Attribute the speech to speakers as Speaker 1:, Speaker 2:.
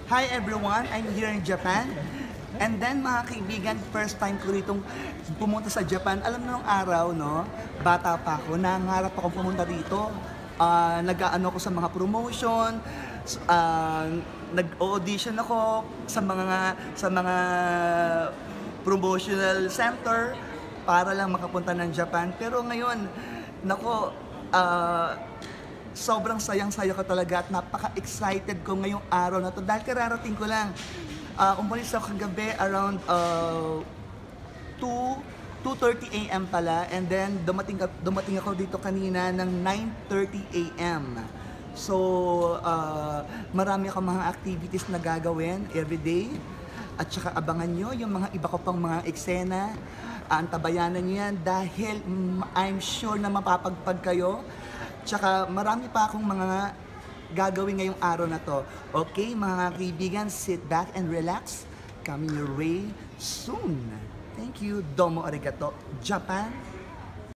Speaker 1: Hi everyone, I'm here in Japan. And then mga kaibigan, first time ko ritong pumunta sa Japan. Alam mo nung araw, no, bata pa ako, nangarap akong pumunta dito. Nag-aano ako sa mga promotion, nag-audition ako sa mga promotional center para lang makapunta ng Japan. Pero ngayon, nako, sobrang sayang-saya ko talaga at napaka-excited ko ngayong araw na to dahil kararating ko lang. Umalis ako kagabi around 2:30 AM pala, and then dumating ako dito kanina ng 9:30 AM. So, marami akong mga activities na gagawin everyday. At saka abangan nyo yung mga iba ko pang mga eksena. Antabayanan nyo yan dahil I'm sure na mapapagpag kayo. Tsaka marami pa akong mga gagawin ngayong araw na to. Okay, mga kaibigan, sit back and relax. Coming your way soon. Thank you. Domo arigato. Japan.